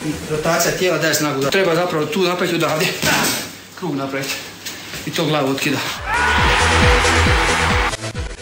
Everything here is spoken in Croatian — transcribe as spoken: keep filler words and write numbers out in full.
rotacija tijela daje snagu. Treba zapravo tu napraviti odavdje. Krug napraviti. I to glavu otkida.